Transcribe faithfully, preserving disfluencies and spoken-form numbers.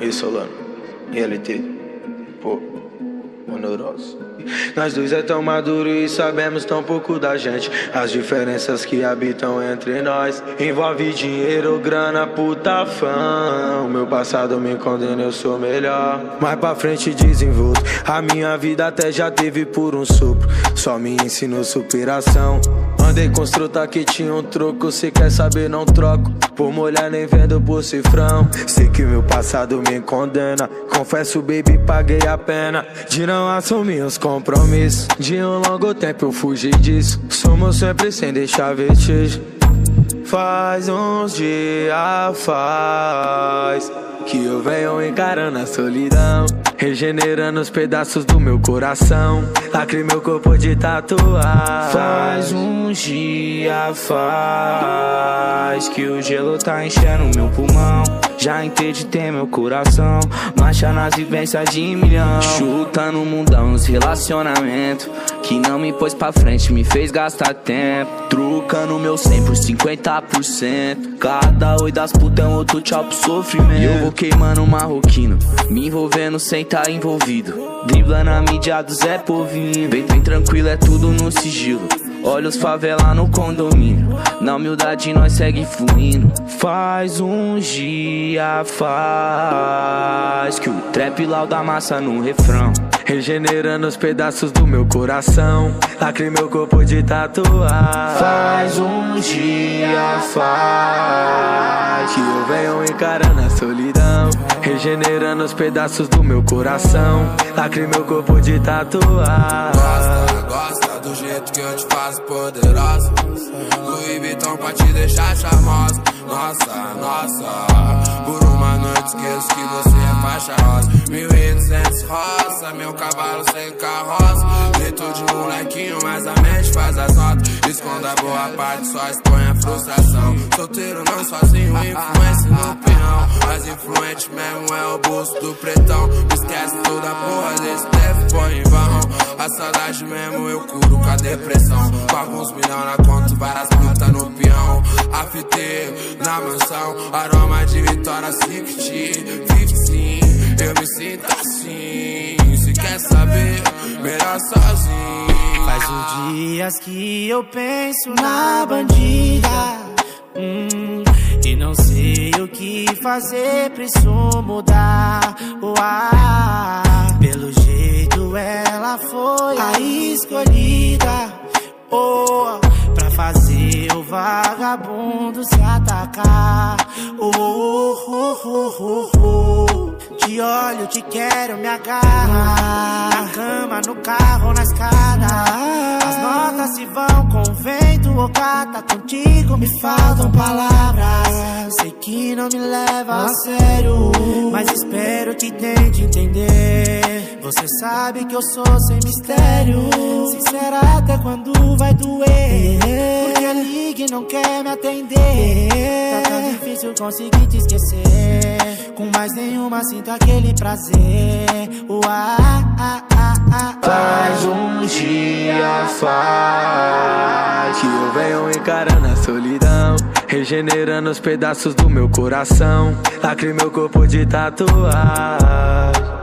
E Solano, e L T, pô, o Neurose. Nós dois é tão maduro e sabemos tão pouco da gente. As diferenças que habitam entre nós envolve dinheiro, grana, puta, fã. O meu passado me condena, eu sou melhor. Mais pra frente desenvolto, a minha vida até já teve por um sopro. Só me ensinou superação. Andei com truta que tinha um troco. Se quer saber, não troco. Por molhar nem vendo por cifrão. Sei que meu passado me condena. Confesso, baby, paguei a pena de não assumir os compromissos. De um longo tempo eu fugi disso. Somos sempre sem deixar vestígio. Faz uns dias, faz que eu venho encarando a solidão, regenerando os pedaços do meu coração. Lacre meu corpo de tatuar. Faz uns dias, faz que o gelo tá enchendo meu pulmão. Já entendi ter meu coração, marcha nas vivências de milhão. Chutando o mundão nos relacionamentos que não me pôs pra frente, me fez gastar tempo. Trucando meu cem por cinquenta por cento. Cada oi das putas é um outro tchau pro sofrimento. E eu vou queimando marroquino, me envolvendo sem tá envolvido. Driblando a mídia do Zé Povinho. Bem, bem tranquilo, é tudo no sigilo. Olha os favela no condomínio. Na humildade nós segue fluindo. Faz uns dias, faz que o trap lauda massa no refrão, regenerando os pedaços do meu coração. Lacre meu corpo de tatuar. Faz uns dias, faz que eu venho encarando a solidão, regenerando os pedaços do meu coração. Lacre meu corpo de tatuar. Gosta, gosta do jeito que eu te faço poderosa. Louis Vuitton pra te deixar charmosa. Nossa, nossa, por uma noite esqueço que você é faixa rosa. Mil e duzentos roça, meu cavalo sem carroça. Jeito de molequinho, mas a mente faz as notas. Esconda a boa parte, só expõe a frustração. Solteiro não sozinho, influência no peão. Mas influente mesmo é o bolso do pretão. Esquece toda a porra desse deve põe em vão. A saudade mesmo eu curo com a depressão. Com alguns milhões na conta, várias putas no peão. Afeteiro na mansão, aroma de Vitória cinquenta, quinze. Eu me sinto assim, se quer saber, melhor sozinho. Faz uns dias que eu penso na bandida, hum, e não sei o que fazer, preciso mudar. Oh, ah, pelo jeito ela foi a escolhida, oh, pra fazer o vagabundo se atacar. Oh, oh, oh, oh, oh. Te olho, te quero, me agarra. Na cama, no carro, na escada. As notas se vão com o vento, ô gata. Contigo me faltam palavras. Sei que não me leva a sério, mas espero que tente entender. Você sabe que eu sou sem mistério, sincera até quando vai doer. Porque liga e não quer me atender. Tá tão difícil conseguir te esquecer. Com mais nenhuma sinto aquele prazer. Uá, ah, ah, ah, faz uns dias, faz que eu venho encarando a solidão, regenerando os pedaços do meu coração. Lacre meu corpo de tatuar.